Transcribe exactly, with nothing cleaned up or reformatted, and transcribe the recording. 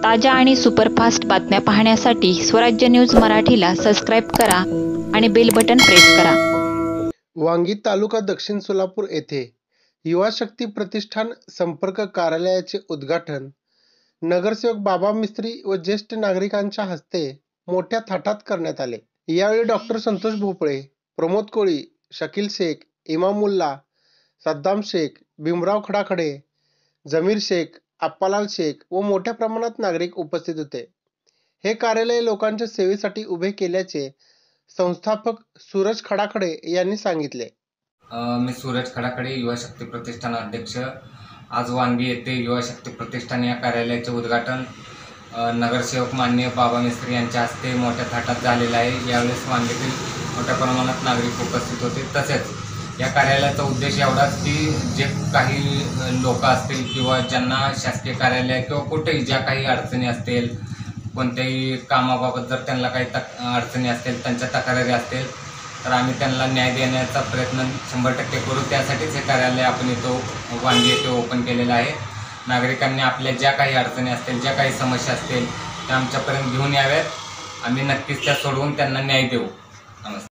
ताज्या आणि सुपरफास्ट बातम्या पाहण्यासाठी स्वराज्य न्यूज मराठीला सबस्क्राईब करा आणि बेल बटन प्रेस करा। वांगी तालुका दक्षिण सोलापूर येथे युवा शक्ती प्रतिष्ठान संपर्क कार्यालयाचे उद्घाटन नगरसेवक बाबा मिस्त्री व ज्येष्ठ नागरिकांच्या हस्ते मोठ्या थाटात करण्यात आले। यावेळी डॉक्टर संतोष भोपळे, प्रमोद कोळी, शकील शेख, इमामुल्ला, सद्दाम शेख, भीमराव खडाखडे, जमीर शेख, अप्पालाल शेख व मोठ्या प्रमाणात नागरिक उपस्थित होते। हे कार्यालय लोकांच्या सेवेसाठी उभे केल्याचे संस्थापक सूरज खडाखडे यांनी सांगितले। मी सूरज खडाखडे, युवा शक्ती प्रतिष्ठान अध्यक्ष। आज वांगी येथे युवा शक्ती प्रतिष्ठान या कार्यालयाचे उद्घाटन नगरसेवक माननीय बाबा मिस्त्री यांच्या हस्ते मोठ्या थाटात झालेले आहे। यावेळेस वांगीतील मोठ्या प्रमाणात नागरिक उपस्थित होते। तसेच या कार्यालयाचा उद्देश एवढाच की जे काही लोक असतील किंवा ज्यांना शासकीय कार्यालय किंवा कुठेही ज्या काही अडचणी असतील, कोणत्याही कामाबाबत जर त्यांना काही तक अडचणी असतील, त्यांच्या तक्रारी असतील, तर आम्ही त्यांना न्याय देण्याचा प्रयत्न शंभर टक्के करू। त्यासाठीच हे कार्यालय आपण इथं वांगी येथे ओपन केलेलं आहे। नागरिकांनी आपल्या ज्या काही अडचणी असतील, ज्या काही समस्या असतील त्या आमच्यापर्यंत घेऊन याव्यात। आम्ही नक्कीच त्या सोडवून त्यांना न्याय देऊ। नमस्कार।